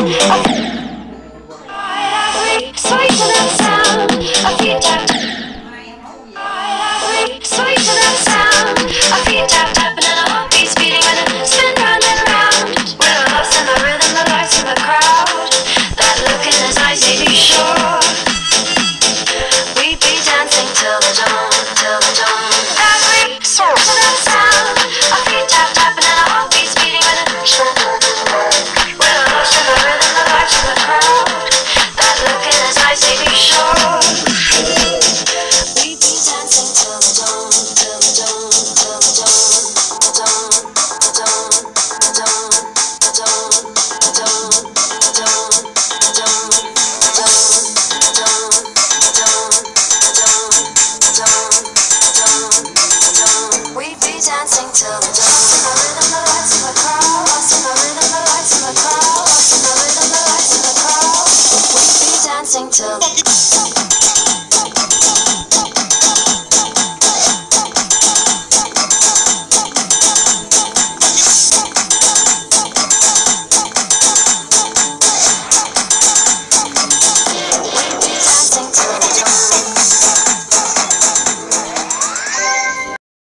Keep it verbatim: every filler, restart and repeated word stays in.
Sway to that sound, a feet tap. Sway to that sound, a feet tap tapping and a heartbeat beating with it. Spin round and round. We're lost in the rhythm, the lights in the crowd. That look in his eyes, they be sure. We be dancing till the dawn, till the dawn. As we sway to that sound, a feet tap tapping and a heartbeat beating with it. We're lost in the rhythm, the lights in the crowd. That look in his eyes, they be sure. We be dancing till the dawn, till the dawn, till the dawn, the dawn, the dawn, the dawn, the dawn, the dawn, the dawn, the dawn, the dawn, the dawn, the dawn, the dawn, the dawn, the dawn, the dawn. We be dancing till the dawn. Lost in the rhythm, the lights in the crowd. Lost in the rhythm, the lights in the crowd. Lost in the rhythm, the lights in the crowd. We be dancing till